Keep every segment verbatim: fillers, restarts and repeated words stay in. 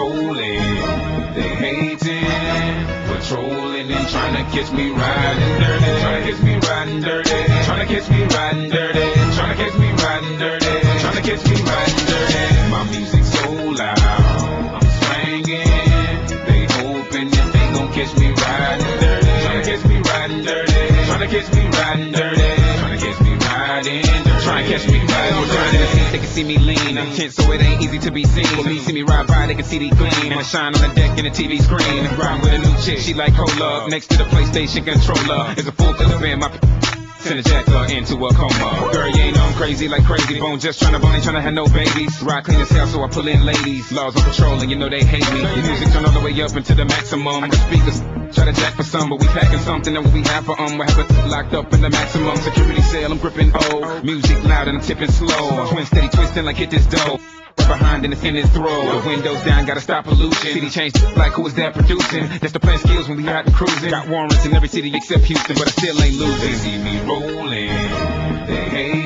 rolling, they hating, patrolling and trying to catch me riding dirty, trying to catch me riding dirty, trying to catch me riding dirty, trying to catch me riding dirty, trying to catch me riding dirty. My music's so loud, I'm swinging, they hoping that they gon' catch me riding dirty, trying to catch me riding dirty, trying to catch me riding dirty, trying to catch me riding dirty, trying to catch me riding dirty. They can see me lean, I'm tense so it ain't easy to be seen. When me see me ride by, they can see the gleam. And I shine on the deck in the T V screen. Ride with a new chick, she like cola. Next to the PlayStation controller is a full clip in my send a jacker into a coma. Girl, you ain't know I'm crazy like crazy bone. Just tryna bone, ain't tryna have no babies. Ride clean as hell, so I pull in ladies. Laws on patrol, and you know they hate me. The music turn all the way up into the maximum. I got speakers, try to jack for some, but we packing something that we have for um. We have it locked up in the maximum security cell. I'm gripping O. Music loud and I'm tipping slow. Twin steady twisting like hit this dough. Behind in the in his throw. The windows down, gotta stop pollution. City changed like who is that producing? That's the plan skills when we out and cruising. Got warrants in every city except Houston, but I still ain't losing. They see me rolling, they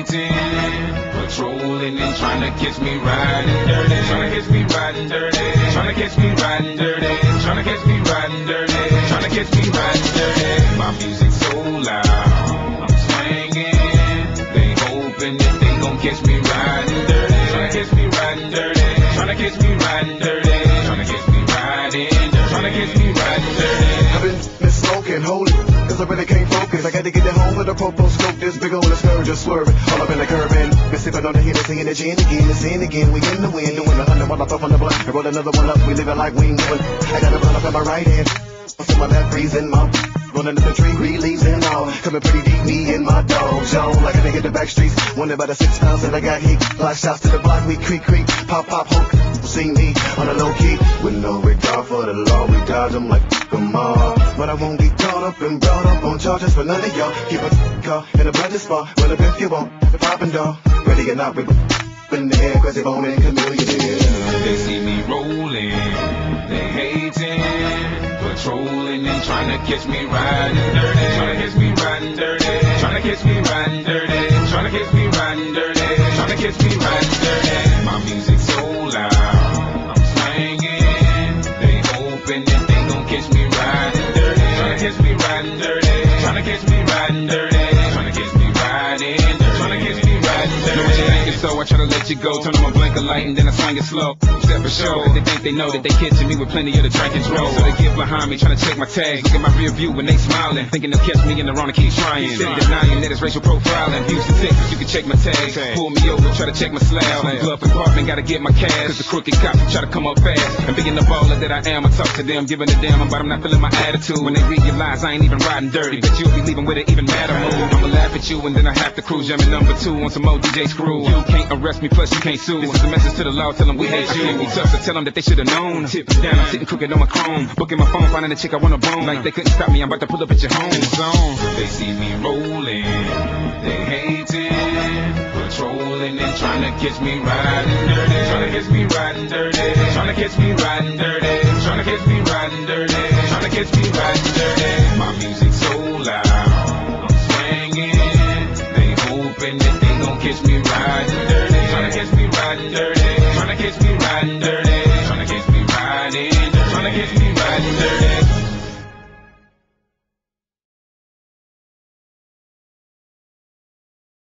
hating, patrolling and trying to catch me riding dirty, trying to catch me riding dirty, trying to catch me riding dirty, trying to catch me riding dirty, trying to catch me riding dirty. My music's so loud, I'm swinging, they hoping that they gon' catch me riding dirty, trying to catch me riding dirty, trying to catch me riding dirty, trying to catch me riding dirty, trying to catch me riding dirty. I've been, been smoking, holy, cause I really can't focus. I gotta get it home with a popo scope, this big old scourge just swerving, all up in the curb and been sipping on the hit and singing the gin again, and sin again, we in the wind, doing a hundred while I puff on the blunt, and roll another one up, we living like we ain't doing. I got a blunt up in my right hand, I my left freezing my rolling up the tree, green leaves and all. Coming pretty deep, me and my dog zone. Like a nigga the back streets. Wonder about the six pounds that I got heat. Block shots to the block, we creak, creak. Pop, pop, hook. See me on a low key. With no regard for the law, we dodge them like them all. But I won't be caught up and brought up on charges for none of y'all. Keep a car in a budget spot. Well, if you want, the poppin' dog. Ready or not, we in the air, cause they bone and chameleon. They see me rolling, they hating, patrolling and trying to catch me riding dirty, trying to catch me riding dirty, trying to catch me riding dirty, trying to catch me riding dirty, trying to catch me riding dirty. My music's so loud, I'm swinging, they hoping that they gon' catch me riding dirty, trying to catch me riding dirty, trying to catch me riding dirty, trying to catch me riding dirty, trying to catch me riding dirty. Know what you thinking, so I try to let you go, turn on my blinker light and then I swing it slow. Step for show, they think they know that they catching me with plenty of the drink and drove. So they get behind me trying to check my tags, look at my rear view when they smiling, thinking they'll catch me in the wrong and keep trying. City denying that it's racial profiling. Houston, Texas, you can check my tags. Pull me over, try to check my slab. Glove compartment, gotta get my cash, cause the crooked cops try to come up fast. And being the baller that I am, I talk to them, giving a damn, but I'm not feeling my attitude. When they realize I ain't even riding dirty, but you'll be leaving with it even matter move. I'ma laugh at you and then I have to cruise. Jamming number two on some old D J screw. You can't arrest me, plus you can't sue. This is a message to the law, tell them we hate you. We tough, so tell them that they should've known. Tip down, I'm sitting crooked on my chrome. Booking my phone, finding a chick I wanna bone. Like they couldn't stop me, I'm about to pull up at your home. In the zone. They see me rolling, they hating, patrolling and trying to catch me riding dirty, trying to catch me riding dirty, trying to catch me riding dirty, trying to catch me riding dirty, trying to catch me riding dirty. My music's so loud, I'm swinging, they hoping that they gon' catch me riding dirty, trying to catch me riding dirty, trying to catch me riding dirty, trying to catch me riding dirty, trying to catch me